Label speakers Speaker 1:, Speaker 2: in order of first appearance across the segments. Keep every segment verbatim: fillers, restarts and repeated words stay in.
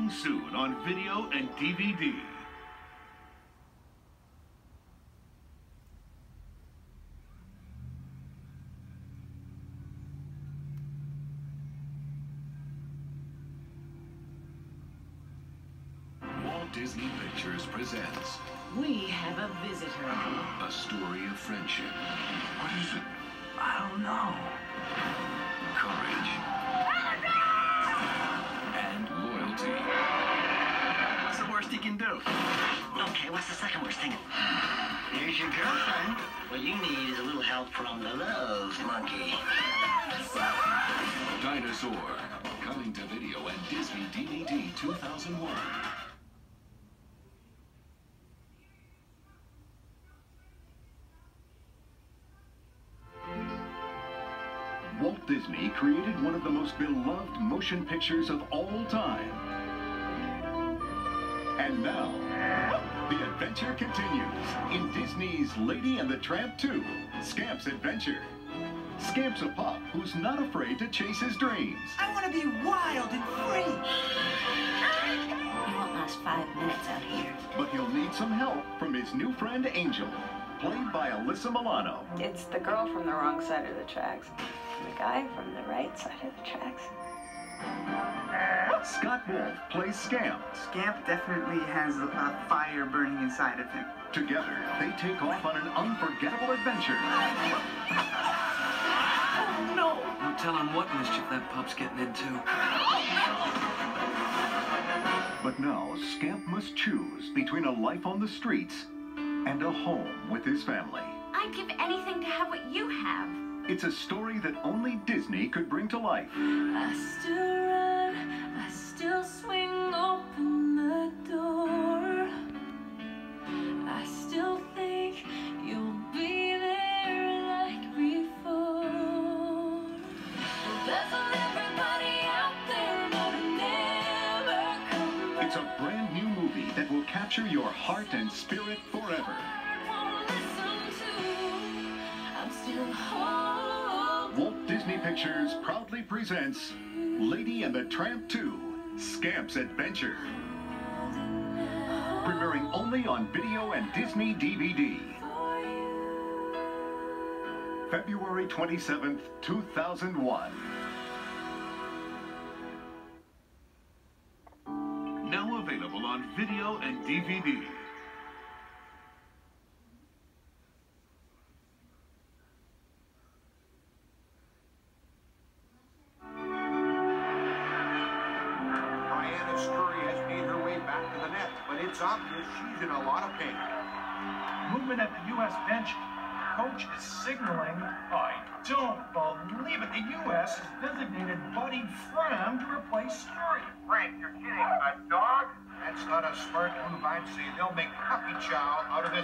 Speaker 1: Coming soon on video and D V D. Walt Disney Pictures presents
Speaker 2: We have a visitor.
Speaker 1: a story of friendship.
Speaker 3: What is it? I don't know.
Speaker 1: Courage. And loyalty.
Speaker 3: What's the worst he can do?
Speaker 4: Okay, what's the second worst thing? Here's your girlfriend. What you need is a little help from the love monkey.
Speaker 1: Dinosaur. Coming to video and Disney D V D two thousand one. Walt Disney created one of the most beloved motion pictures of all time. And now, the adventure continues in Disney's Lady and the Tramp two, Scamp's Adventure. Scamp's a pup who's not afraid to chase his dreams.
Speaker 5: I want to be wild and free.
Speaker 2: You won't last five minutes out here.
Speaker 1: But he'll need some help from his new friend Angel, played by Alyssa Milano.
Speaker 6: It's the girl from the wrong side of the tracks. The guy from the right side of the tracks.
Speaker 1: Scott Wolf plays Scamp.
Speaker 5: Scamp definitely has a, a fire burning inside of him.
Speaker 1: Together, they take off on an unforgettable adventure.
Speaker 5: Oh, no!
Speaker 3: No telling what mischief that pup's getting into.
Speaker 1: But now, Scamp must choose between a life on the streets and a home with his family.
Speaker 7: I'd give anything to have what you have.
Speaker 1: It's a story that only Disney could bring to life.
Speaker 7: I still run, I still swing open the door. I still think you'll be there like before. There's everybody out there, but I never come back.
Speaker 1: It's a brand new movie that will capture your heart and spirit forever. Walt Disney Pictures proudly presents Lady and the Tramp two, Scamp's Adventure. Premiering only on video and Disney D V D. February twenty-seventh, two thousand one. Now available on video and D V D.
Speaker 8: It's obvious she's in a lot of pain.
Speaker 9: Movement at the U S bench. Coach is signaling. I don't believe it. The U S has designated Buddy Fram to replace Scurry.
Speaker 8: Frank, you're kidding. A dog? That's not a smart move, I'd say. They'll make puppy chow out of this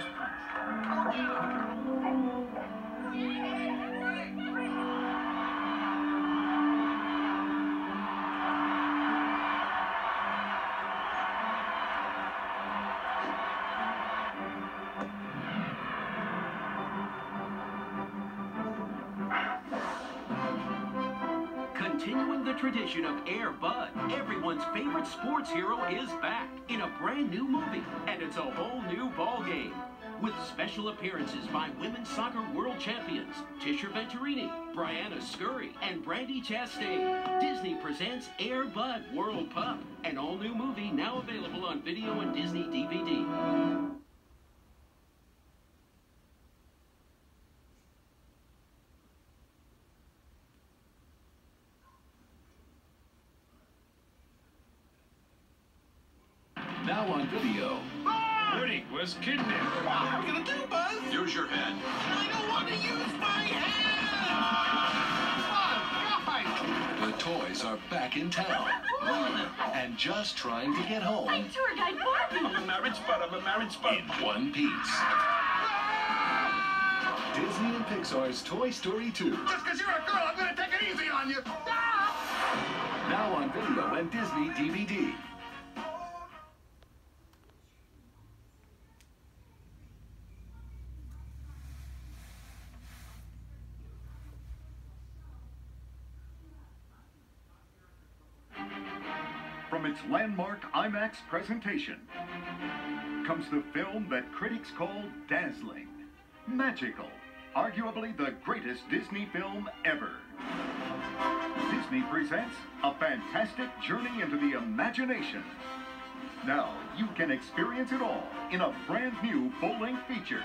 Speaker 10: Continuing the tradition of Air Bud, everyone's favorite sports hero is back in a brand new movie, and it's a whole new ball game. With special appearances by women's soccer world champions Tisha Venturini, Brianna Scurry, and Brandy Chastain, Disney presents Air Bud World Pup, an all-new movie now available on video and Disney D V D.
Speaker 1: Now on video.
Speaker 9: Woody was kidnapped.
Speaker 8: What are we gonna do, Buzz?
Speaker 1: Use your head.
Speaker 8: I don't want to use my hand! Buzz,
Speaker 1: The toys are back in town. And just trying to get home
Speaker 7: I'm tour guide Barbie.
Speaker 9: I'm a marriage spot. I'm a marriage spot.
Speaker 1: in one piece. Disney and Pixar's Toy Story two.
Speaker 8: Just because you're a girl, I'm gonna take it easy on you!
Speaker 1: Now on video and Disney D V D. From from its landmark IMAX presentation comes the film that critics call dazzling, magical, arguably the greatest Disney film ever. Disney presents a fantastic journey into the imagination. Now you can experience it all in a brand new full-length feature.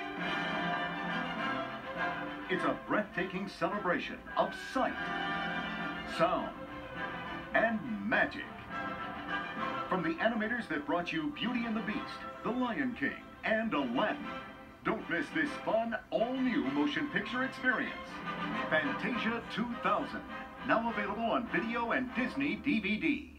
Speaker 1: It's a breathtaking celebration of sight, sound, and magic. From the animators that brought you Beauty and the Beast, The Lion King, and Aladdin, don't miss this fun, all-new motion picture experience. Fantasia two thousand, now available on video and Disney D V D.